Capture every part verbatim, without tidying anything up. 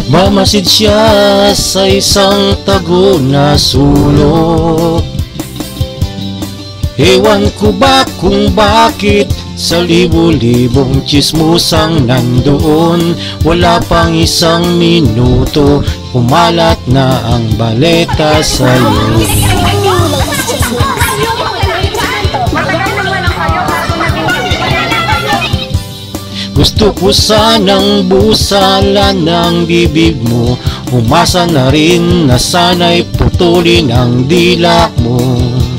Mamasid siya sa isang tago na sulok. Ewan ko ba kung bakit sa libo-libong tsismusang nandoon, wala pang isang minuto, pumalat na ang baleta sa'yo. Gusto ko sanang busalan ng bibig mo, umasa na rin na sana'y putulin ang dila mo.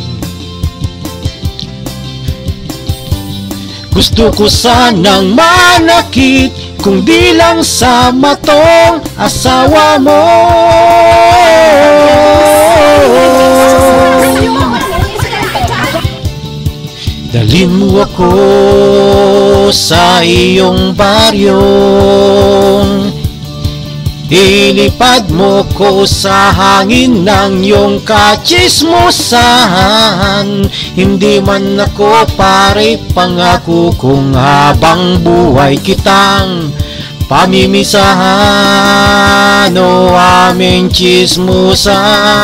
Gusto ko sanang manakit, kung di lang sa matong asawa mo. Dalhin mo ako sa iyong baryo, ilipad mo ko sa hangin ng iyong katsismusan. Hindi man ako pare, pangako kong habang buhay kitang pamimisahan o aming tsismusa.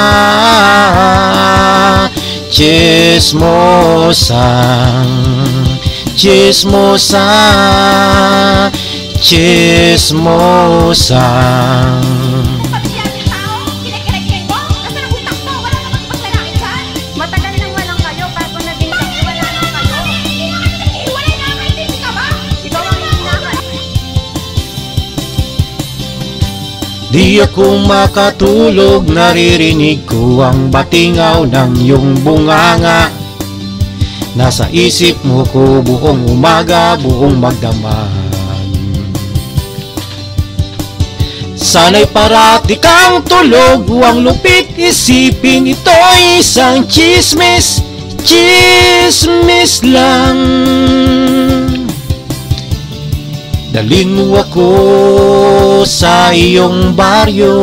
Tsismusa, tsismusa, tsismusa. Di ako makatulog, naririnig ko ang batingaw ng iyong bunganga. Nasa isip mo ko buong umaga, buong magdamag. Sana'y parati kang tulog, huwag lupit isipin ito'y isang chismis, chismis lang. Dalhin mo ako sa iyong baryo,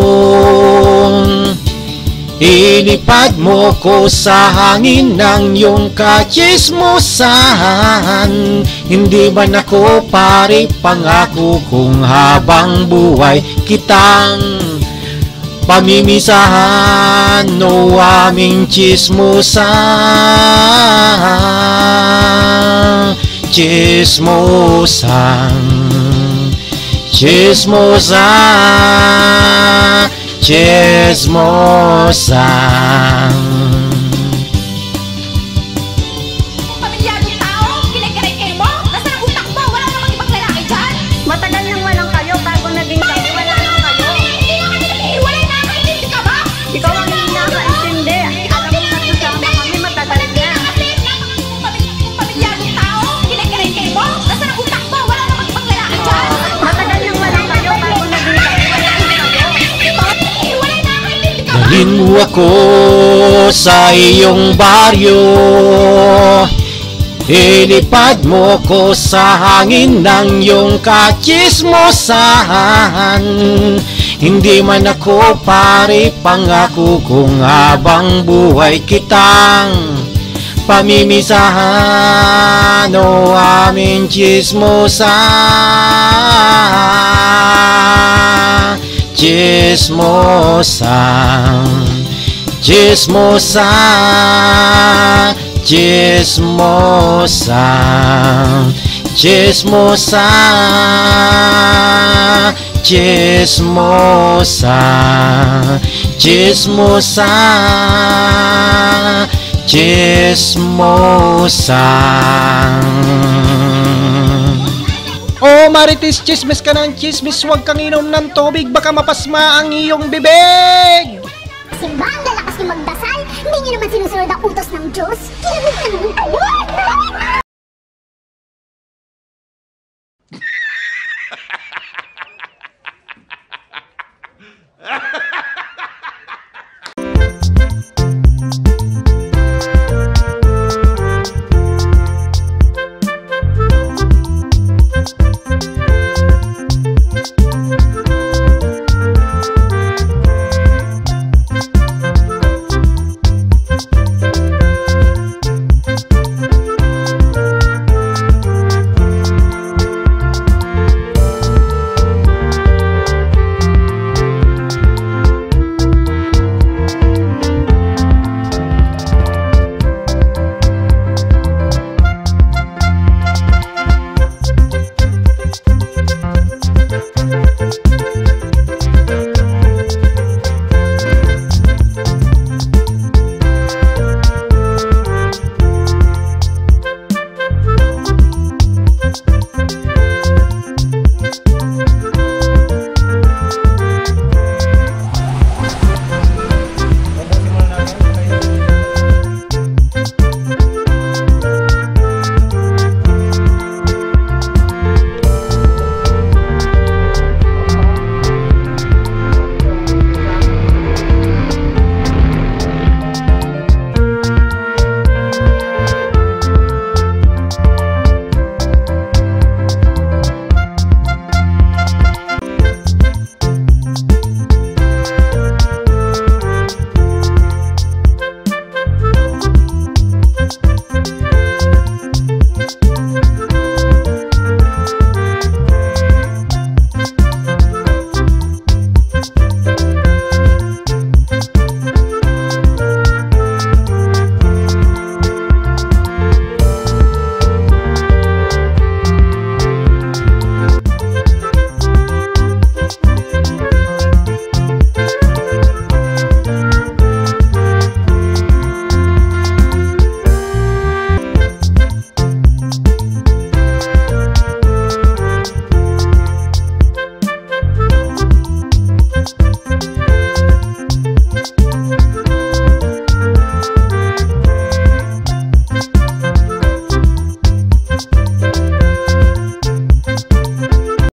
ilipad mo ko sa hangin ng iyong katsismusan. Hindi man ako pare, pangako kung habang buhay kitang pamimisahan o aming tsismusa. Tsismusa, tsismusa, tsismusa. Pamilyadong tao, kinikiray mo? Nasaan ang utak mo? Wala namang ibang lalaki dyan. Matagal nang walang kayo bago naging kami. Wala nang kayo. Hindi nga kami nag-iiwalay, nakakaintindi ka ba? Ikaw ang hindi nakakaintindi. Alam mo nagsasama kami matagal na. Pamilyadong tao, kinikiray mo? Nasaan ang utak mo? Wala namang ibang lalaki dyan. Matagal nang walang kayo bago naging kami. Wala nang kayo. Ikaw ang nag-iiwalay, nakakaintindi ka ba? Dalhin mo ako sa iyong baryo, ilipad mo ko sa hangin ng iyong katsismusan. Hindi man ako pare, pangako kung habang buhay kitang pamimisahan o aming tsismusa. Tsismusa, tsismusa, tsismusa, tsismusa, tsismusa, tsismusa, tsismusa. Oh, Marites, chismis ka ng chismis, huwag kang inom ng tubig, baka mapasma ang iyong bibig! Simba, ang lalakas niyo magdasal, hindi niyo naman sinusunod ang utos ng Diyos. Kinabuhi naman kayo!